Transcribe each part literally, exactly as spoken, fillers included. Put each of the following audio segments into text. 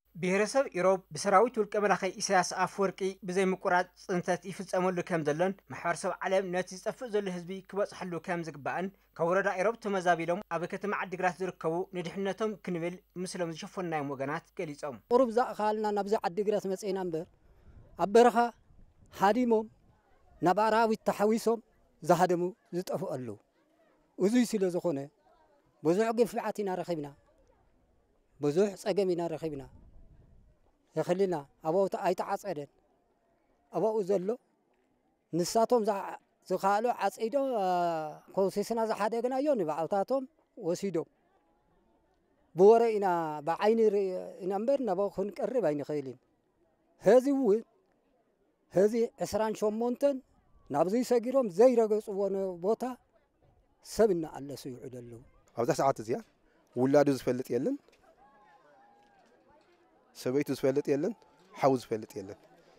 ብሔረሰብ ኢሮብ ብሰራዊት ውልቀ መላኸይ ኢሳያስ ኣፍወርቂ ብዘይ ምቁራጽ ጽንተት ይፍጸመሉ ከም ዘሎን ማሕበረሰብ ዓለም ነቲ ዝጠፍእ ዘሎ ህዝቢ ክበጽሐሉ ከም ዝግባእን ካብ ወረዳ ኢሮብ ተመዛቢሎም ኣብ ከተማ ዓዲግራት ዝርከቡ ንድሕነቶም ክንብል ምስሎም ዝሸፈናዮም ወገናት ገሊጾም ቁሩብ ዘኣኻልና ናብዚ ዓዲግራት መጽና እምበር ኣብ በረኻ ሓዲሞም ናብ ኣራዊት ተሓዊሶም ዝሃደሙ ዝጠፍኡ ኣለዉ እዙይ ስለ ዝኾነ ብዙሕ ግፍዓት ኢና ረኺብና ብዙሕ ጸገም ኢና ረኺብና يخلينا أبوه أيتعصدن أبوه زلوا نساتهم ز زخالو عصيدو خوسيسنا زحادقنا يوني بعوتاتهم وسيدو بورا إنا بعيني إن أمبر نبغى خن قرب عيني خيلين هذه هو هذه عسران شومونتن نبزي سجيرهم زي رجس وانا بوتا سبنا الله سيعود له أبدا ساعات زيا ولا دوز فلت يلن سبيت زفلت يلن حوز فلت يلن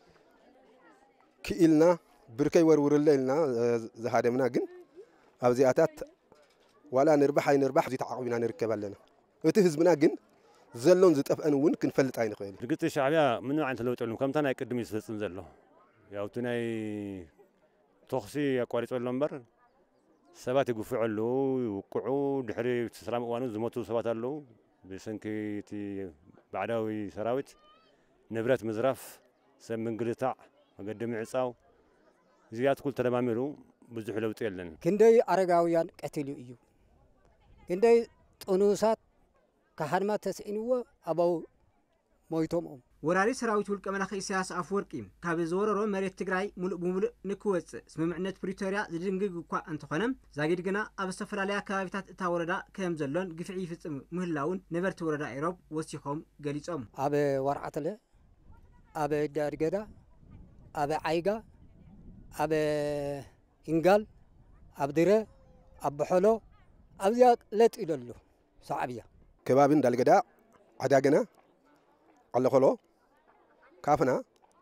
كإلنا بركي ورور الليلنا زهادمنا جن أبزياتات ولا نربح أي نربح زي تعاقبنا نركب لنا وتهزمنا جن زلون زت أف أنون كن فلت عين خير رجعت الشعبية منو عن تلوت علوم كم تنا يقدم يسلسل زلوا يا وتناي تخصي كواليس اللمبر سبات يقفوا علو وقعوا دحري تسلم وانو زمتوا سبات علو بسنكي تي بعداوي سراويت نبرات مزرف سمن قلطاع مقدم عصاو زياد كل تلماميرو بزح لو تيلن كندي أرجاويان قتلوا إيو كندي طنوسات كهرما تسئنوا أبو مويتهم أم ወራሪ ሰራዊት ውልቀ መላኸ ኢሳያስ ኣፍወርቂ ካብ ዝወረሮ መሬት ትግራይ ሙሉእ ብሙሉእ ንክወጽእ ስምምዕነት ፕሪቶሪያ ዝድንግግ እኳ እንተኾነ ዛጊድ ግና ኣብ ዝተፈላለያ ከባቢታት እታ ወረዳ ከም ዘሎን ግፍዒ ይፍጽም ምህላውን ነበርቲ ወረዳ ኢሮብ ወሲኾም ገሊጾም ኣብ ወርዓተለ ኣብ ዳርገዳ ኣብ ዓይጋ ኣብ ኢንጋል ኣብ ድረ ኣብ በሖሎ ኣብዚያ ለጥ ኢለሉ ሰዓብያ ከባቢን ዳልገዳ ዓዳገና አለኸሎ ካፍና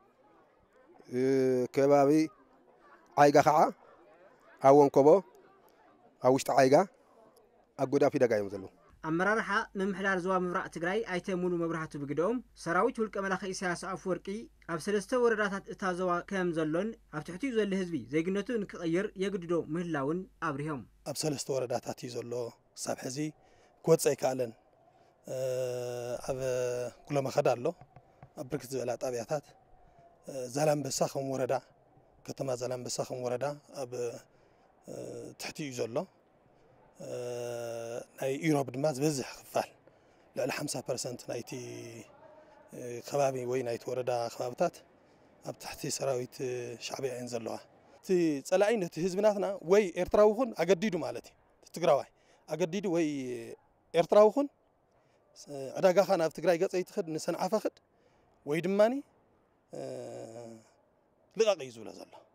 ከባቢ ዓይጋ ከዓ ኣወንኮቦ ኣብ ውሽጢ ዓይጋ ኣብ ጎዳፊ ደጋ እዮም ዘለዉ ኣመራርሓ ምምሕዳር ዞባ ምብራቕ ትግራይ ኣይተ ሙሉ መብራህቱ ብግደኦም ሰራዊት ውልቀ መላኸ ኢሳያስ ኣፍወርቂ ኣብ ሰለስተ ወረዳታት እታ ዞባ ከም ዘሎን ኣብ ትሕቲኡ ዘሎ ህዝቢ ዘይግነቱ ንክቕይር የግድዶ ምህላውን ኣብሪሆም ኣብ ሰለስተ ወረዳታት እዩ ዘሎ ክሳብ ሕዚ ክወፅእ ኣይከኣለን ኣብ ኩሎም መኸዳ ኣሎ ኣብ ብርክት ዝበላ ጣብያታት ዛላምበሳ ከም ወረዳ ከተማ ዛላምበሳ ከም ወረዳ ኣብ ትሕቲ እዩ ዘሎ ናይ ኢሮብ ድማ ዝበዝሕ ክፋል ልዕሊ ሓምሳ ፐርሰንት ናይቲ ከባቢ ወይ ናይቲ ወረዳ ከባቢታት ኣብ ትሕቲ ሰራዊት ሻዕብያ እየን ዘለዋ እቲ ጸላኢ ነቲ ህዝብናትና ወይ ኤርትራዊ ይኹን ኣገዲዱ ማለት እዩ ትግራዋይ ኣገዲዱ ወይ ኤርትራዊ ይኹን عداقة خان في تجري قصة يتخد نسن عفخد ويدماني لقى يزول زلا